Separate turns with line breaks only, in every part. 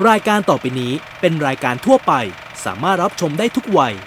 รายการต่อไปนี้เป็นรายการทั่วไปสามารถรับชมได้ทุกวัย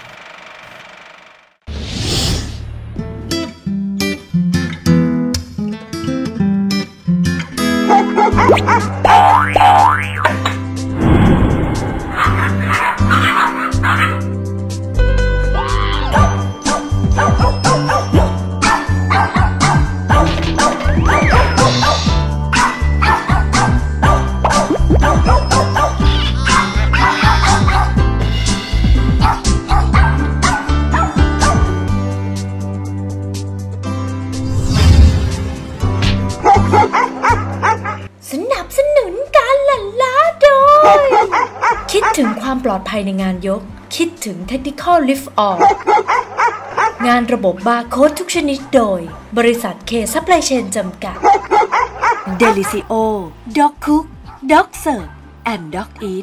คิดถึงความปลอดภัยในงานยกคิดถึง Technical Lift Off งานระบบบาร์โค้ดทุกชนิดโดยบริษัท K Supply Chain จำกัด Delicio Dog Cook Dog Serve and Dog Eat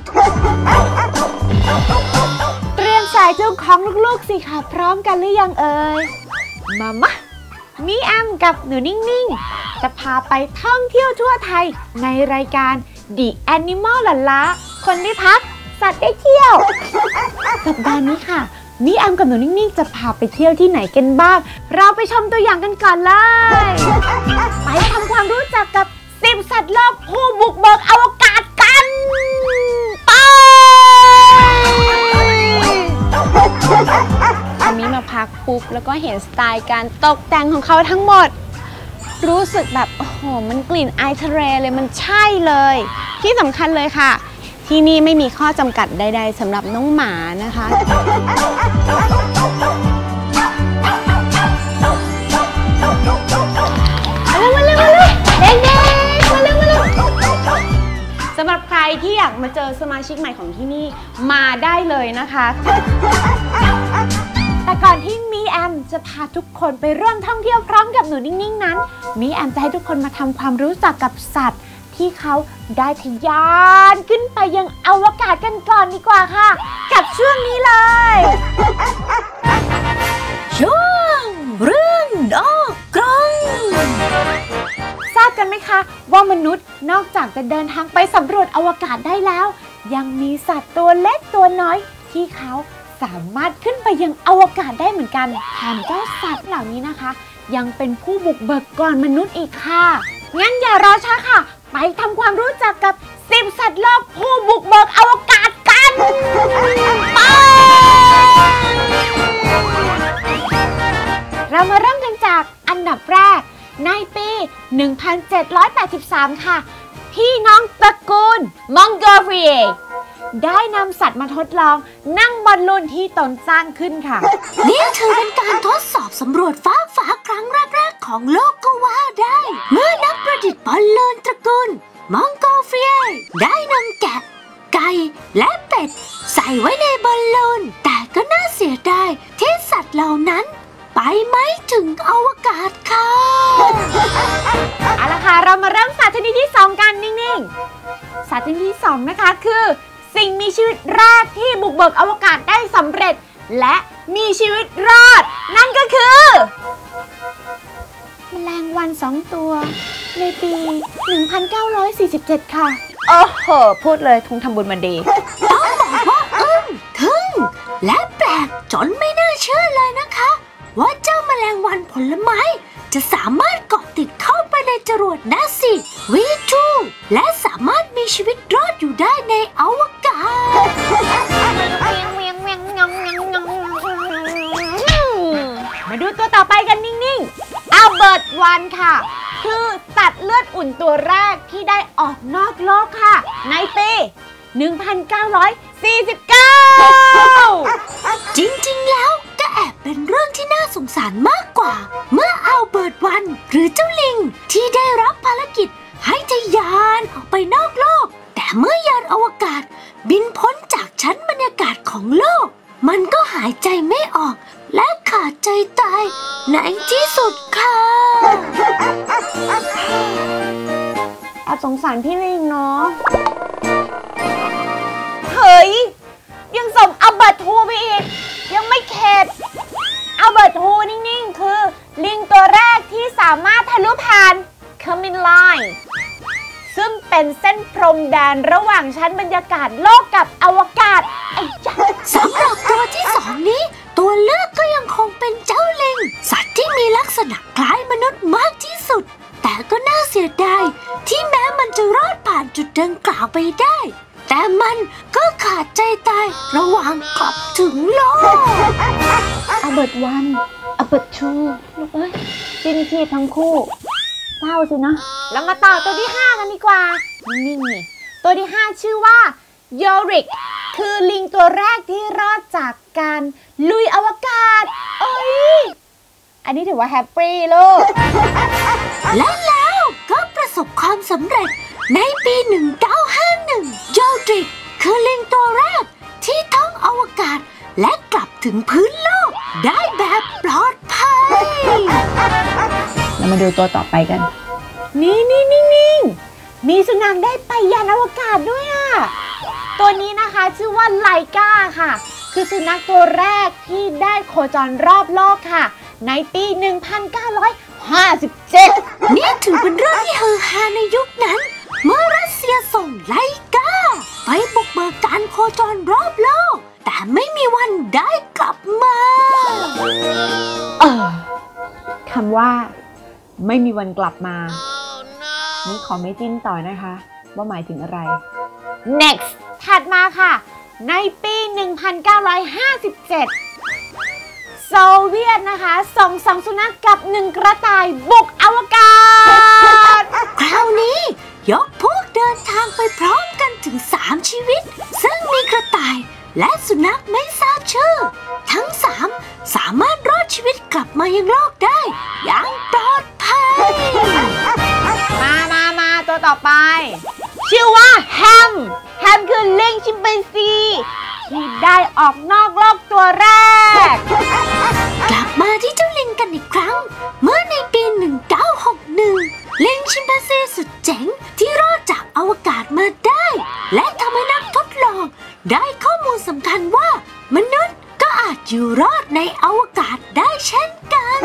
เตรียมสายจูงของลูกๆสิค่ะพร้อมกันหรือยังเอ่ยมามีแอมกับหนูนิ่งๆจะพาไปท่องเที่ยวทั่วไทยในรายการ The Animal หลั่นล้าคนได้พักสัตว์ได้เที่ยวสัปดาห์นี้ค่ะมีแอมกับหนูนิ่งๆจะพาไปเที่ยวที่ไหนกันบ้างเราไปชมตัวอย่างกันก่อนเลยไปทำความรู้จักกับ10สัตว์โลกผู้บุกเบิกอวกาศกันไปอันนี้มาพักปุ๊บแล้วก็เห็นสไตล์การตกแต่งของเขาทั้งหมดรู้สึกแบบโอ้โหมันกลิ่นไอทะเลเลยมันใช่เลยที่สำคัญเลยค่ะที่นี่ไม่มีข้อจำกัดใดๆสำหรับน้องหมานะคะมาเร็วเด็กๆมาเร็วสำหรับใครที่อยากมาเจอสมาชิกใหม่ของที่นี่มาได้เลยนะคะแต่ก่อนที่มีแอมจะพาทุกคนไปร่วมท่องเที่ยวพร้อมกับหนูนิ่งๆนั้นมีแอมจะให้ทุกคนมาทำความรู้จักกับสัตว์ที่เขาได้ทะยานขึ้นไปยังอวกาศกันก่อนดีกว่าค่ะกับช่วงนี้เลย
ช่วงเรื่องนอกกรง
ทราบกันไหมคะว่ามนุษย์นอกจากจะเดินทางไปสำรวจอวกาศได้แล้วยังมีสัตว์ตัวเล็กตัวน้อยที่เขาสามารถขึ้นไปยังอวกาศได้เหมือนกันแถมเจ้าสัตว์เหล่านี้นะคะยังเป็นผู้บุกเบิกก่อนมนุษย์อีกค่ะงั้นอย่ารอช้าค่ะไปทำความรู้จักกับ10สัตว์โลกผู้บุกเบิกอวกาศกันไปเรามาเริ่มกันจากอันดับแรกในปี 1783 ค่ะพี่น้องตระกูลมองโกเรียได้นำสัตว์มาทดลองนั่งบอลลูนที่ตนสร้างขึ้นค่ะ
นี่ถือเป็นการทดสอบสำรวจฟ้าครั้งแรกๆของโลกก็ว่าได้เมื่อนักประดิษฐ์บอลลูนตระกูลมองโกเรียได้นำแกะไก่และเป็ดใส่ไว้ในบอลลูนแต่ก็น่าเสียดายที่สัตว์เหล่านั้นไปไม่ถึงอวกาศค่ะ
เอาล่ะค่ะเรามาเริ่มสัตว์ชนิดที่2กันนิ่งๆสัตว์ชนิดที่2นะคะคือสิ่งมีชีวิตแรกที่บุกเบิกอวกาศได้สำเร็จและมีชีวิตรอดนั่นก็คือแมลงวัน2ตัวในปี 1947 ค่ะโอ้โหพูดเลยทุงทำบุญมาดี
ต้องบอกว่าทึ่งและแปลกจนไม่น่าเชื่อเลยนะคะว่าเจ้าแมลงวันผลไม้จะสามารถเกาะติดเข้าไปในจรวดNASA V2 และสามารถมีชีวิตรอดอยู่ได้ในอวกาศ
มาดูตัวต่อไปกันนิ่งๆอัลเบิร์ตวันค่ะคือสัตว์เลือดอุ่นตัวแรกที่ได้ออกนอกโลกค่ะในปี 1949
จริงๆแล้วก็แอบเป็นเรื่องที่น่าสงสารมากกว่าเมื่ออัลเบิร์ตวันหรือเจ้าลิงที่ได้รับภารกิจให้ทะยานออกไปนอกโลกแต่เมื่อยานอวกาศบินพ้นจากชั้นบรรยากาศของโลกมันก็หายใจไม่ออกและขาดใจตายในที่สุดค่ะ
สงสารพี่ลิงเนาะเฮ้ยยังส่งอัลเบิร์ตทูไปอีกยังไม่เข็ดอัลเบิร์ตทูนิ่งๆคือลิงตัวแรกที่สามารถทะลุผ่าน Common Line ซึ่งเป็นเป็นเส้นพรมแดนระหว่างชั้นบรรยากาศโลกกับอวกาศ
สำหรับตัวที่สองนี้ตัวเลือกก็ยังคงเป็นเจ้าลิงสัตว์ที่มีลักษณะคล้ายมนุษย์มากที่สุดแต่ก็น่าเสียดายที่แม้มันจะรอดผ่านจุดดังกล่าวไปได้แต่มันก็ขาดใจตายระหว่างกลับถึงโลก
อัลเบิร์ตวันอัลเบิร์ตทูลูกเอ้ยสิ้นชีพทั้งคู่เศร้าสินะแล้วมาต่อตัวที่5กันดีกว่านิ่งๆนี่ตัวที่5ชื่อว่าโยริกคือลิงตัวแรกที่รอดจากการลุยอวกาศอันนี้ถือว่าแฮปปี้ลูก
และแล้วก็ประสบความสำเร็จในปี 1951โยริกคือลิงตัวแรกที่ท่องอวกาศและกลับถึงพื้นโลกได้แบบปลอดภัย
เรามาดูตัวต่อไปกันนี่มีสุนัขได้ไปยานอวกาศด้วยตัวนี้นะคะชื่อว่าไลกาค่ะคือสุนัขตัวแรกที่ได้โคจรรอบโลกค่ะในปี 1957
นี่ถือเป็นเรื่องที่ฮือฮาในยุคนั้นเมื่อรัสเซียส่งไลกาไปบุกเบิกการโคจรรอบโลกแต่ไม่มีวันได้กลับมา
คำว่าไม่มีวันกลับมานี่ขอไม่จิ้นต่อนะคะว่าหมายถึงอะไร next ถัดมาค่ะในปี 1957 โซเวียตนะคะส่ง2 สุนัขกับ1 กระต่ายบุกอวกาศ
คราวนี้ยกพวกเดินทางไปพร้อมกันถึง3 ชีวิตซึ่งมีกระต่ายและสุนัขไม่ทราบชื่อทั้ง3สามารถรอดชีวิตกลับมายังโลกได้อย่างปลอดภัย
มาตัวต่อไปชื่อว่าแฮมคือลิงชิมแปนซีที่ได้ออกนอกโลกตัวแรก
กลับมาที่เจ้าลิงกันอีกครั้งเมื่อในปี 1961ลิงชิมแปนซีสุดเจ๋งที่รอดจากอวกาศมาได้และทำให้นักทดลองได้ข้อมูลสำคัญว่ามนุษย์ก็อาจอยู่รอดในอวกาศได้เช่นกัน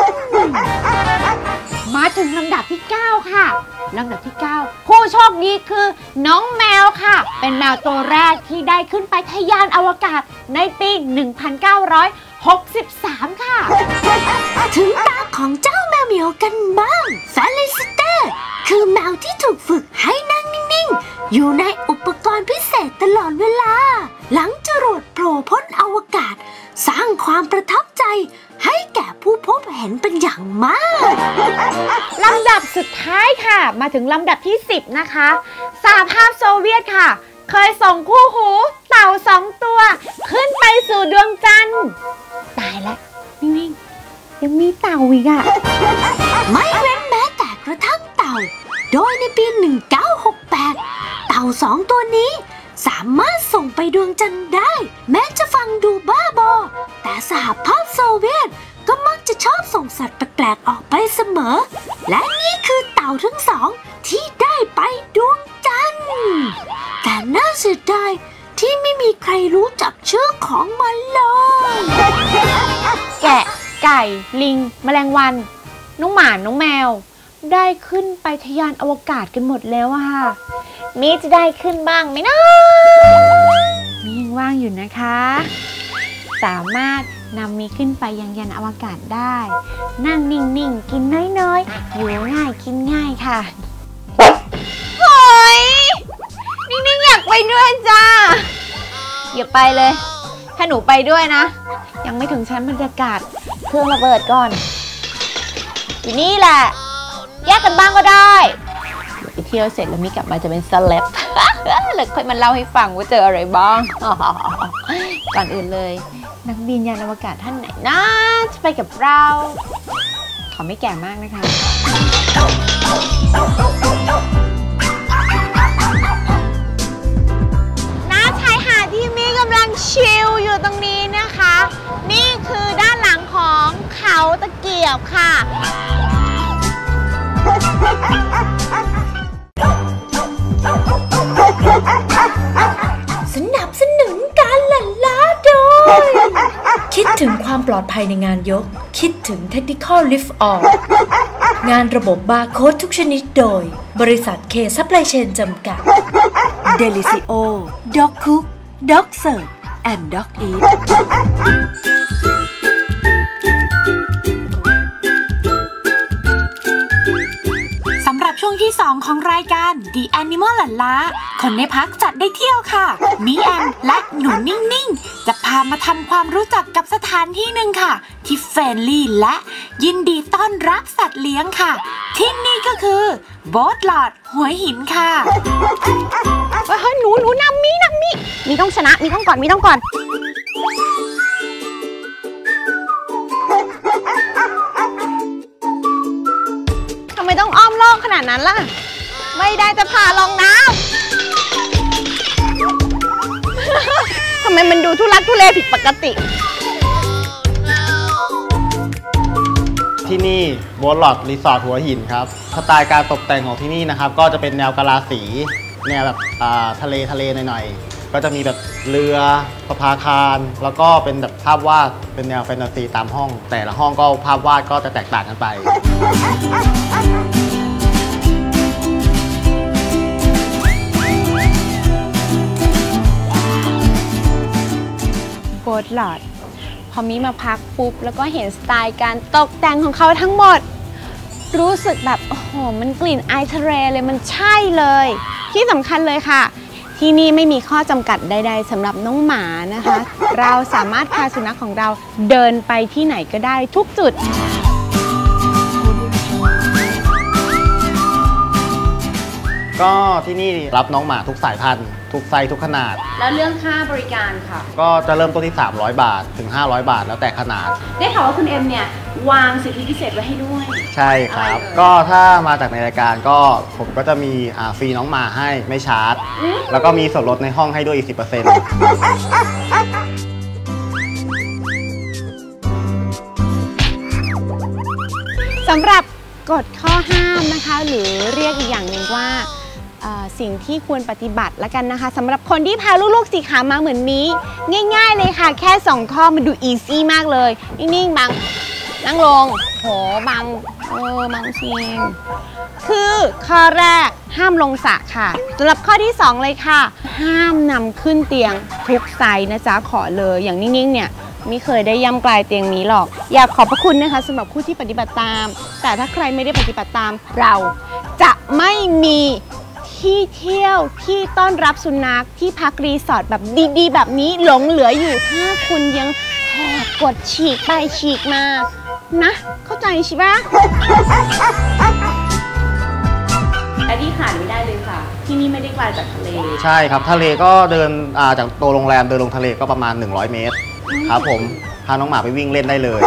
มาถึงลำดับที่9ค่ะลำดับที่9ผู้โชคดีคือน้องแมวค่ะเป็นแมวตัวแรกที่ได้ขึ้นไปทะยานอวกาศในปี 1963 ค่ะ
ถึงตาของเจ้าแมวเหมียวกันบ้างเฟลิซิเต้คือแมวที่ถูกฝึกให้นั่งนิ่งๆอยู่ในอุปกรณ์พิเศษตลอดเวลาหลังจรวดโผล่พ้นอวกาศสร้างความประทับใจให้แก่ผู้พบเห็นเป็นอย่างมาก
ลำดับสุดท้ายค่ะมาถึงลำดับที่10นะคะสหภาพโซเวียตค่ะเคยส่งคู่หูเต่า2 ตัวขึ้นไปสู่ดวงจันทร์ตายแล้วนิ่งๆยังมีเต่าอีก
ไม่เว้นแม้แต่กระทั่งเต่าโดยในปี 1968 เต่า2 ตัวนี้สามารถส่งไปดวงจันทร์ได้แม้จะฟังดูบ้าบอแต่สหภาพโซเวียตก็มักจะชอบส่งสัตว์แปลกๆออกไปเสมอและนี่คือเต่าทั้ง2ที่ได้ไปดวงจันทร์แต่น่าเสียดายที่ไม่มีใครรู้จักชื่อของมันเลย
แกะไก่ลิงแมลงวันน้องหมาน้องแมวได้ขึ้นไปทะยานอวกาศกันหมดแล้วค่ะมีจะได้ขึ้นบ้างไหมนะมียังว่างอยู่นะคะสามารถนำมีขึ้นไปยังยานอวกาศได้นั่งนิ่งๆกินน้อยๆอยู่ง่ายกินง่ายค่ะโอ้ยนิ่งๆอยากไปด้วยจ้าอย่าไปเลยถ้าหนูไปด้วยนะยังไม่ถึงชั้นบรรยากาศเครื่องระเบิดก่อนอยู่นี่แหละแยกกันบ้างก็ได้ไปเที่ยวเสร็จแล้วมีกลับมาจะเป็นเซเลบแล้วค่อยมาเล่าให้ฟังว่าเจออะไรบ้างก่อนอื่นเลยนักบินยานอวกาศท่านไหนนะจะไปกับเราขอไม่แก่มากนะคะณชายหาดที่มีกำลังชิลอยู่ตรงนี้นะคะนี่คือด้านหลังของเขาตะเกียบค่ะ
สนับสนุนการหลั่นล้าโดย
คิดถึงความปลอดภัยในงานยกคิดถึง Technical Lift Off
งานระบบบาร์โค้ดทุกชนิดโดยบริษัทเคซัพพลายเชนจำกัด Delicio Dog Cook Dog Serve and Dog Eat
สำหรับช่วงที่ 2 ของรายการ The Animal หลั่นล้าคนในพักจัดได้เที่ยวค่ะมีแอมและหนูนิ่งๆจะพามาทำความรู้จักกับสถานที่หนึ่งค่ะที่เฟรนลี่และยินดีต้อนรับสัตว์เลี้ยงค่ะที่นี่ก็คือโบ๊ทลอดหัวหินค่ะ
เฮ้ยหนูนำมีต้องชนะมีต้องก่อนทำไมต้องอ้อมโลกขนาดนั้นล่ะไม่ได้จะพาลงน้ำ ทำไมมันดูทุลักทุเลผิดปกติ
ที่นี่โบ๊ทลอดรีสอร์ทหัวหินครับสไตล์การตกแต่งของที่นี่นะครับก็จะเป็นแนวกะลาสีแนวแบบทะเลหน่อยๆก็จะมีแบบเรือสะพานคานแล้วก็เป็นแบบภาพวาดเป็นแนวแฟนตาซีตามห้องแต่ละห้องก็ภาพวาดก็จะแตกต่างกันไป
โบ๊ทลอดพอมีมาพักปุ๊บแล้วก็เห็นสไตล์การตกแต่งของเขาทั้งหมดรู้สึกแบบโอ้โหมันกลิ่นไอทะเลเลยมันใช่เลยที่สำคัญเลยค่ะที่นี่ไม่มีข้อจำกัดใดๆสำหรับน้องหมานะคะเราสามารถพาสุนัขของเราเดินไปที่ไหนก็ได้ทุกจุด
ก็ที่นี่รับน้องหมาทุกสายพันธุ์ทุกไซส์ทุกขนาด
แล้วเรื่องค่าบริการค่ะ
ก็จะเริ่มต้นที่300 บาทถึง500 บาทแล้วแต่ขนาด
ได้ข่าวว่าคุณเอ็มเนี่ยวางสิทธิพิเศษไว้ให้ด้วย
ใช่ครับก็ถ้ามาจากในรายการก็ผมก็จะมีฟรีน้องหมาให้ไม่ชาร์จแล้วก็มีส่วนลดในห้องให้ด้วยอีก 10%
สำหรับกฎข้อห้ามนะคะหรือเรียกอีกอย่างหนึ่งว่าสิ่งที่ควรปฏิบัติแล้วกันนะคะสำหรับคนที่พาลูกๆสีขามาเหมือนนี้ง่ายๆเลยค่ะแค่2ข้อมันดูอีซี่มากเลยนิ่งๆบังนั่งลงโหบังบังชิงคือข้อแรกห้ามลงสระค่ะสำหรับข้อที่2เลยค่ะห้ามนำขึ้นเตียงทุกไซส์นะจ๊ะขอเลยอย่างนิ่งๆเนี่ยไม่เคยได้ย่ำกลายเตียงนี้หรอกอยากขอบพระคุณนะคะสำหรับผู้ที่ปฏิบัติตามแต่ถ้าใครไม่ได้ปฏิบัติตามเราจะไม่มีที่เที่ยวที่ต้อนรับสุนัขที่พักรีสอร์ทแบบดีๆแบบนี้หลงเหลืออยู่ถ้าคุณยังแหกกฎฉีกไปฉีกมานะเข้าใจใช่ปะและที่ขาดไม่ได้เลยค่ะที่นี่ไม่ได้ไกลจากทะเล
ใช่ครับทะเลก็เดินจากตัวโรงแรมเดินลงทะเลก็ประมาณ100 เมตรครับผมพาน้องหมาไปวิ่งเล่นได้เลย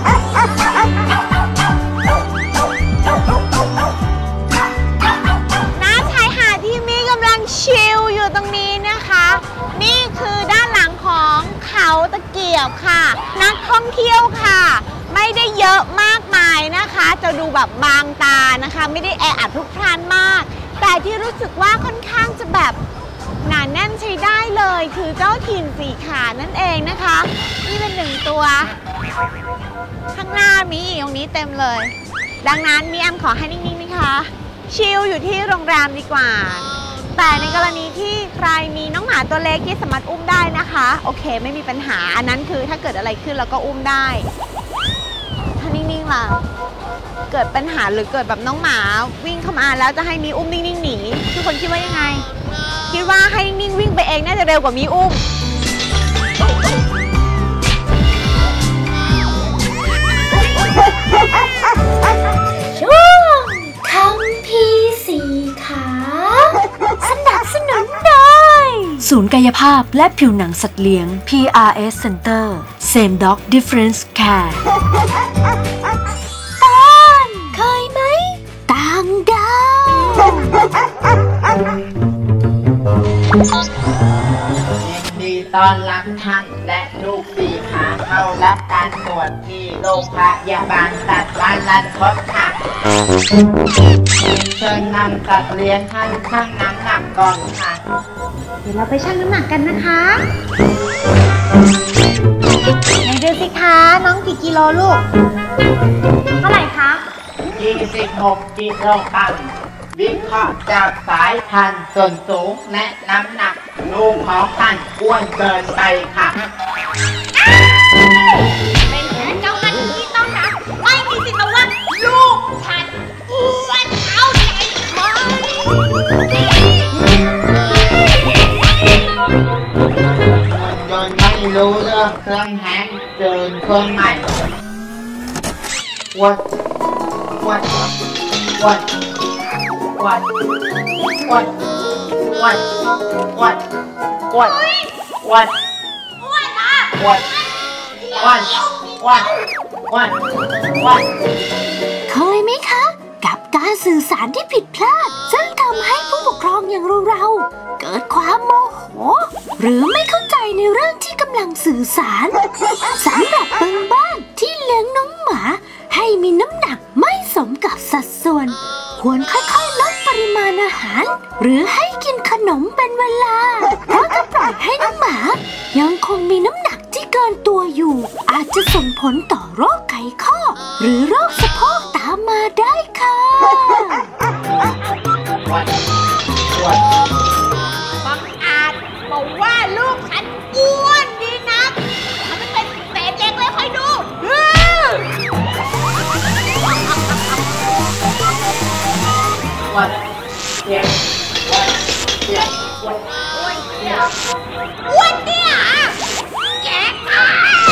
น้าชายหาดที่มีกำลังชิลอยู่ตรงนี้นะคะนี่คือด้านหลังของเขาตะเกียบค่ะนักท่องเที่ยวค่ะไม่ได้เยอะมากมายนะคะจะดูแบบบางตานะคะไม่ได้แออัดพลุกพล่านมากแต่ที่รู้สึกว่าค่อนข้างจะแบบหนาแน่นใช้ได้เลยคือเจ้าถิ่นสีขานั่นเองนะคะนี่เป็น1ตัวข้างหน้ามีตรงนี้เต็มเลยดังนั้นมีแอมขอให้นิ่งๆนะคะชิลอยู่ที่โรงแรมดีกว่าแต่ในกรณีที่ใครมีน้องหมาตัวเล็กที่สามารถอุ้มได้นะคะโอเคไม่มีปัญหาอันนั้นคือถ้าเกิดอะไรขึ้นเราก็อุ้มได้ถ้านิ่งๆล่ะเกิดปัญหาหรือเกิดแบบน้องหมาวิ่งเข้ามาแล้วจะให้มีอุ้มนิ่งๆหนีทุกคนคิดว่ายังไงคิดว่าให้นิ่งวิ่งไปเองน่าจะเร็วกว่ามีอุ้ม
ช่วงคัมภีร์สีขาสนับสนุนโดยศูนย์กายภาพและผิวหนังสัตว์เลี้ยง PRS Center Same Dog Difference Care ตอนเคยไหมต่างดาว
ดีต้อนรับท่านและลูกสีขาเข้ารับการตรวจที่โรงพยาบาลสัตว์บ้านลันคดค่ะเชิญนำสัตว์เลี้ยงท่านชั่งน้ำหนักก่อนค่ะ
เดี๋ยวเราไปชั่งน้ำหนักกันนะคะไหนดูสิคะน้องกี่กิโลลูกเท่าไหร่คะ
26 กิโลกรัมวิเคราะห์จากสายพันธุ์ส่วนสูงและน้ำหนักลูกของท่านอ้วนเกินไปค่ะ
เป็นแค่เจ้าหน้าที่ต้องรับไม่มีสิทธิ์มาว่าลูกฉันอ้วนเอาใจไหม
ยนต์ไม่รู้เรื่องเครื่องแฮงเดินเครื่องใหม่วัดวัดวัดวัดวัดวัดวัดวัดวัดวัดวัดวัดวัดวัดวัด
เคยไหมคะกับการสื่อสารที่ผิดพลาดซึ่งทำให้ผู้ปกครองอย่างเราเกิดความโมโหหรือไม่เข้าใจในเรื่องที่กำลังสื่อสารสำหรับบางบ้านที่เลี้ยงน้องหมาให้มีน้ำหนักไม่สมกับสัดส่วนควรค่อยๆลดปริมาณอาหารหรือให้กินขนมเป็นเวลาเพราะถ้าปล่อยให้น้องหมายังคงมีน้ำหนักที่เกินตัวอยู่อาจจะส่งผลต่อโรคไขข้อหรือโรคสะโพกตามมาได้ค่ะบังอาจบอกว่าลูกฉันอ้วนดีนักทำให้เป็นเศษเล็กเลยคอยดู
วัดเจ็บวัดเจ็บวัด
อ้วนเนี่ยแกตาย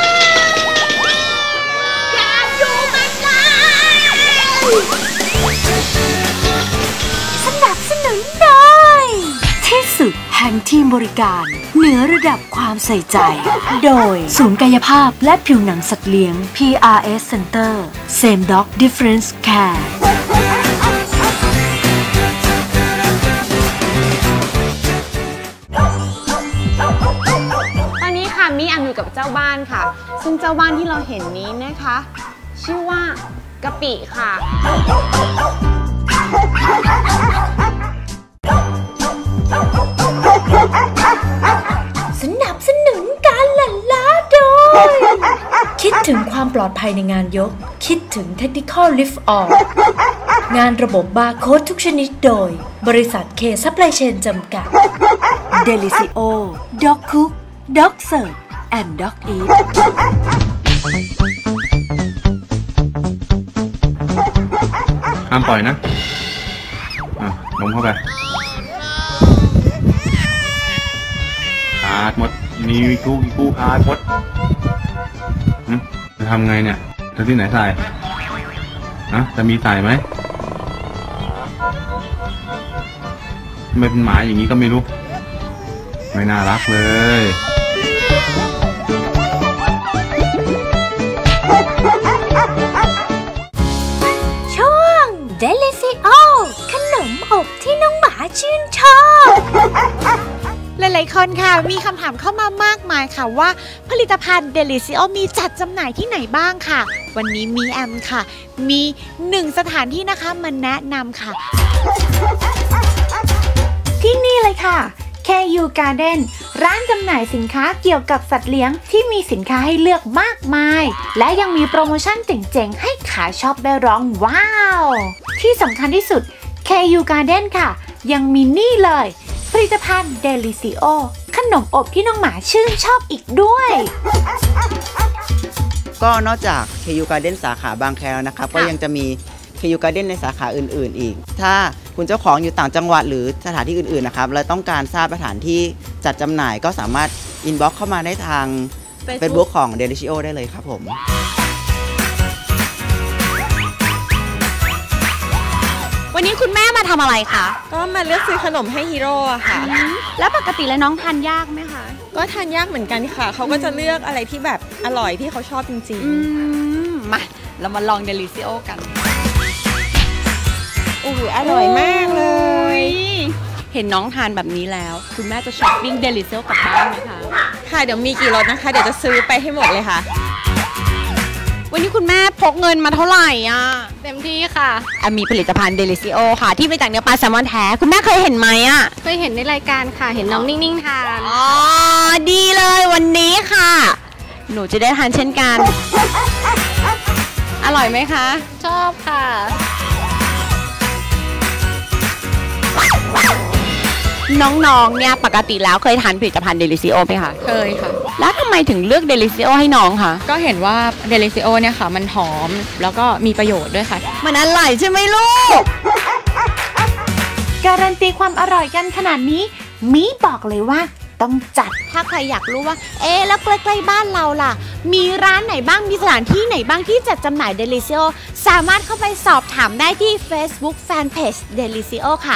อย่าดูมันเลยสนับสนุนโดยที่สุดแห่งทีมบริการเหนือระดับความใส่ใจโดยศูนย์กายภาพและผิวหนังสัตว์เลี้ยง PRS Center Same Dog Difference Care
มีแอมอยู่กับเจ้าบ้านค่ะซึ่งเจ้าบ้านที่เราเห็นนี้นะคะชื่อว่ากะปิค่ะ
สนับสนุนการหลั่นล้าโดยคิดถึงความปลอดภัยในงานยกคิดถึง Technical Lift Off งานระบบบาร์โค้ดทุกชนิดโดยบริษัท K Supply Chain จำกัด Delicio Dog Cook Dog Serve and Dog Eat
ห้ามปล่อยนะลงเข้าไปขาดหมดมีกู้ขาดหมดจะทำไงเนี่ยจะที่ไหนใส่จะมีใส่ไหมทำไมเป็นหมาอย่างนี้ก็ไม่รู้ไม่น่ารักเลย
ช่วง Delicio ขนมอบที่น้องหมาชื่นชอบ
หลายๆคนค่ะมีคำถามเข้ามามากมายค่ะว่าผลิตภัณฑ์ Delicio มีจัดจำหน่ายที่ไหนบ้างค่ะวันนี้มีแอมค่ะมี1สถานที่นะคะมาแนะนำค่ะที่นี่เลยค่ะ KU Garden ร้านจำหน่ายสินค้าเกี่ยวกับสัตว์เลี้ยงที่มีสินค้าให้เลือกมากมายและยังมีโปรโมชั่นเจ๋งๆให้ขาชอบได้ร้องว้าวที่สำคัญที่สุด KU Garden ค่ะยังมีนี่เลยผลิตภัณฑ์ Delicio ขนมอบที่น้องหมาชื่นชอบอีกด้วย
ก็นอกจาก KU Garden สาขาบางแคแล้วนะครับก็ยังจะมี KU Garden ในสาขาอื่นๆอีกถ้าคุณเจ้าของอยู่ต่างจังหวัดหรือสถานที่อื่นๆนะครับและต้องการทราบสถานที่จัดจำหน่ายก็สามารถอินบ็อกซ์เข้ามาได้ทาง Facebook ของ Delicio ได้เลยครับผม
วันนี้คุณแม่มาทำอะไรคะ
ก็มาเลือกซื้อขนมให้ฮีโร่ค่ะ
แล้วปกติแล้วน้องทานยากไหมคะ
ก็ทานยากเหมือนกันค่ะเขาก็จะเลือกอะไรที่แบบอร่อยที่เขาชอบจริง
ๆมาเรามาลอง Delicio กัน
โอ้โหอร่อยมากเลย
เห็นน้องทานแบบนี้แล้วคุณแม่จะช้อปปิ้ง Delicio กลับบ้านไหมคะ
ค่ะเดี๋ยวมีกี่รสนะคะเดี๋ยวจะซื้อไปให้หมดเลยค่ะ
วันนี้คุณแม่พกเงินมาเท่าไหร่อ่ะ
เต็มที่ค่ะ
มีผลิตภัณฑ์ Delicio ค่ะที่มาจากเนื้อปลาแซลมอนแท้คุณแม่เคยเห็นไหมอ่ะ
เคยเห็นในรายการค่ะเห็นน้องนิ่งๆทาน
อ๋อดีเลยวันนี้ค่ะหนูจะได้ทานเช่นกันอร่อยไหมคะ
ชอบค่ะ
น้องๆเนี่ยปกติแล้วเคยทานผลิตภัณฑ์เดลิซิโอไหมคะ
เคยค่ะ
แล้วทำไมถึงเลือกเดลิซิโอให้น้องคะ
ก็เห็นว่าเดลิซิโอเนี่ยค่ะมันหอมแล้วก็มีประโยชน์ด้วยค่ะ
มันอร่อยใช่ไหมลูก
การันตีความอร่อยกันขนาดนี้มีบอกเลยว่าต้องจัด
ถ้าใครอยากรู้ว่าแล้วใกล้ๆบ้านเราล่ะมีร้านไหนบ้างมีสถานที่ไหนบ้างที่จัดจำหน่าย Delisio สามารถเข้าไปสอบถามได้ที่ Facebook Fanpage Delisio ค่ะ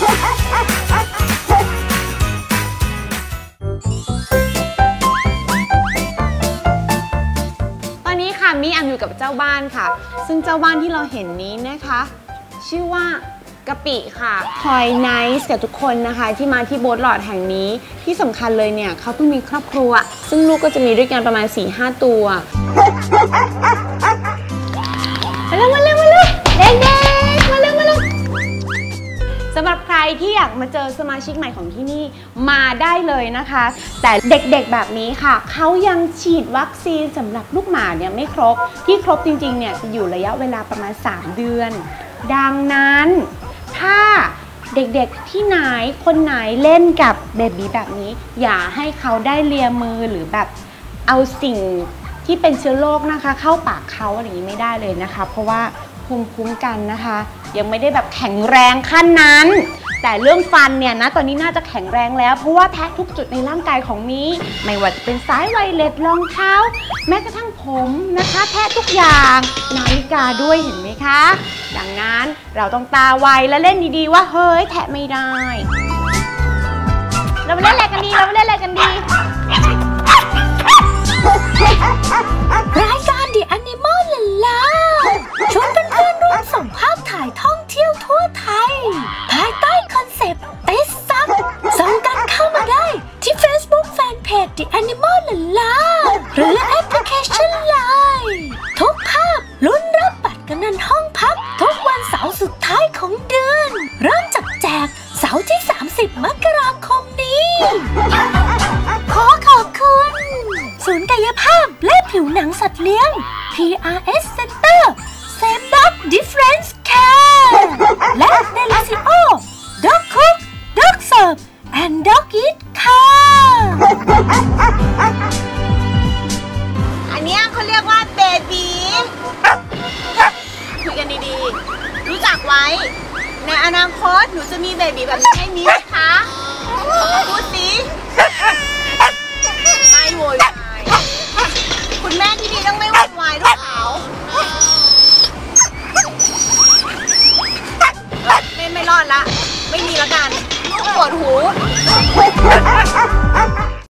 ตอนนี้ค่ะมีแอมอยู่กับเจ้าบ้านค่ะซึ่งเจ้าบ้านที่เราเห็นนี้นะคะชื่อว่ากะปิค่ะคอยไนซ์กับทุกคนนะคะที่มาที่โบ๊ทหลอดแห่งนี้ที่สำคัญเลยเนี่ยเขาเพิ่งมีครอบครัวซึ่งลูกก็จะมีด้วยกันประมาณ 4-5 ตัวมาเร็วเด็กๆมาเร็วสำหรับใครที่อยากมาเจอสมาชิกใหม่ของที่นี่มาได้เลยนะคะแต่เด็กๆแบบนี้ค่ะเขายังฉีดวัคซีนสำหรับลูกหมาเนี่ยไม่ครบที่ครบจริงๆเนี่ยจะอยู่ระยะเวลาประมาณ3 เดือนดังนั้นถ้าเด็กๆที่ไหนคนไหนเล่นกับเบบีแบบนี้อย่าให้เขาได้เลียมือหรือแบบเอาสิ่งที่เป็นเชื้อโรคนะคะเข้าปากเขาอะไรอย่างนี้ไม่ได้เลยนะคะเพราะว่าภูมิคุ้มกันนะคะยังไม่ได้แบบแข็งแรงขั้นนั้นแต่เรื่องฟันเนี่ยนะตอนนี้น่าจะแข็งแรงแล้วเพราะว่าแทะทุกจุดในร่างกายของมีไม่ว่าจะเป็นสายไวเลสรองเท้าแม้กระทั่งผมนะคะแทะทุกอย่างนาฬิกาด้วยเห็นไหมคะดังนั้นเราต้องตาไวและเล่นดีๆว่าเฮ้ยแทะไม่ได้เราไปเล่นอะไรกันดีราย
การ The Animal ลาชวนเพื่อนๆร่วมส่งภาพถ่ายท่องเที่ยวทั่วไทยภายใต้คอนเซปต์ติดซับส่งกันเข้ามาได้ที่ Facebook Fanpage The Animal ลาหรือแอปพลิเคชัน Line ทุกภาพลุ้นรับบัตรกำนันห้องพักทุกวันเสาร์สุดท้ายของเดือนเริ่มจากแจกเสาร์ที่30 มกราคมนี้ขอบคุณศูนย์กายภาพและผิวหนังสัตว์เลี้ยง PRS Center Save Dog Difference Care และ Delisio Dog Cook Dog Serve and Dog Eat ค่ะ
อันนี้เขาเรียกว่าเบบีคุยกันดีๆรู้จักไว้ในอนาคตหนูจะมีเบบีแบบนี้ให้มี